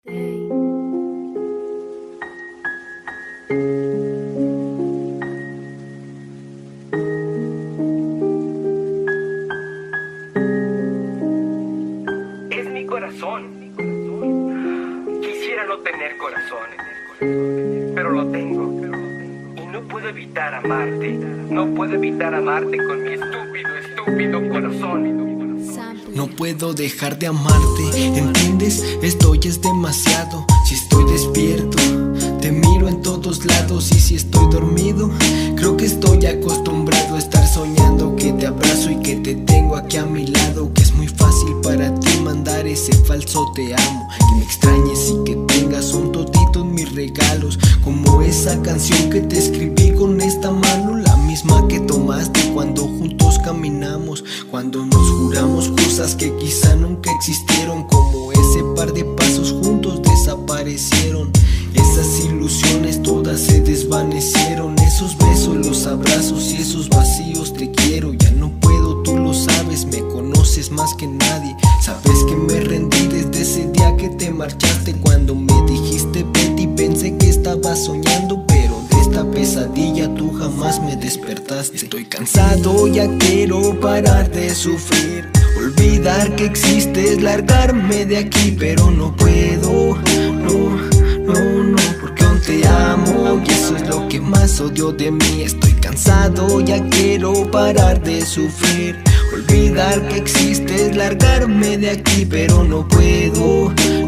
Es mi corazón. Quisiera no tener corazón, pero lo tengo. Y no puedo evitar amarte. No puedo evitar amarte con mi estúpido corazón. No puedo dejar de amarte, ¿entiendes? Esto ya es demasiado. Si estoy despierto, te miro en todos lados. Y si estoy dormido, creo que estoy acostumbrado a estar soñando que te abrazo y que te tengo aquí a mi lado. Que es muy fácil para ti mandar ese falso te amo. Que me extrañes y que tengas un todito en mis regalos. Como esa canción que te escribí con esta mano, la misma que tomaste cuando juntos caminamos. Cuando nos juramos cosas que quizá nunca existieron. Como ese par de pasos juntos desaparecieron. Esas ilusiones todas se desvanecieron. Esos besos, los abrazos y esos vacíos te quiero. Ya no puedo, tú lo sabes, me conoces más que nadie. Sabes que me rendí desde ese día que te marchaste. Cuando me dijiste vete y pensé que estaba soñando, pero de esta pesadilla tú jamás me despertaste. Estoy cansado, ya quiero parar de sufrir. Olvidar que existes, largarme de aquí, pero no puedo, no, porque aún te amo y eso es lo que más odio de mí. Estoy cansado, ya quiero parar de sufrir. Olvidar que existes, largarme de aquí, pero no puedo,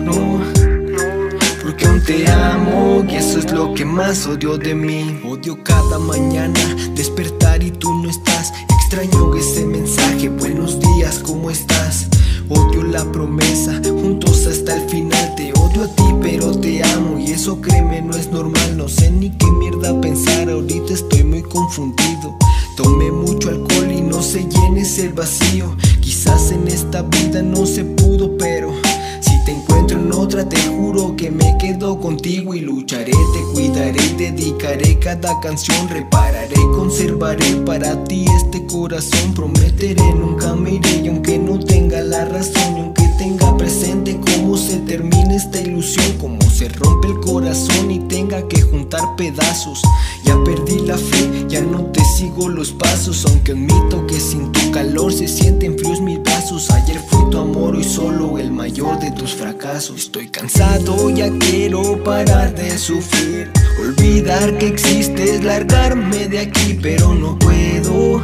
porque aún te amo y eso es lo que más odio de mí. Odio cada mañana despertar y tú no estás. Extraño ese mensaje, buenos días, ¿cómo estás? Odio la promesa, juntos hasta el final. Te odio a ti pero te amo y eso créeme no es normal. No sé ni qué mierda pensar, ahorita estoy muy confundido. Tomé mucho alcohol y no se llena ese vacío. Quizás en esta vida no se pudo, pero si te encuentro en otra te juro que me quedo contigo. Y lucharé, te cuidaré y dedicaré cada canción. Repararé, conservaré para ti este corazón. Prometeré, nunca me iré y aunque no tenga la razón. Y aunque tenga presente cómo se termina esta ilusión, cómo se rompe el corazón y tenga que juntar pedazos. Ya perdí la fe, ya no te sigo los pasos. Aunque admito que sin tu calor se sienten fríos mis brazos. Ayer fui tu amor, hoy solo el mayor de tus fracasos. Estoy cansado, ya quiero parar de sufrir. Olvidar que existes, largarme de aquí, pero no puedo,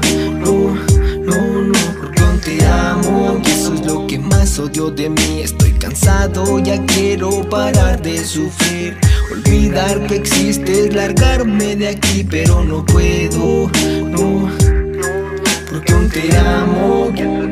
porque aún te amo y eso es lo que más odio de mí. Estoy cansado, ya quiero parar de sufrir. Olvidar que existes, largarme de aquí, pero no puedo, porque aún te amo.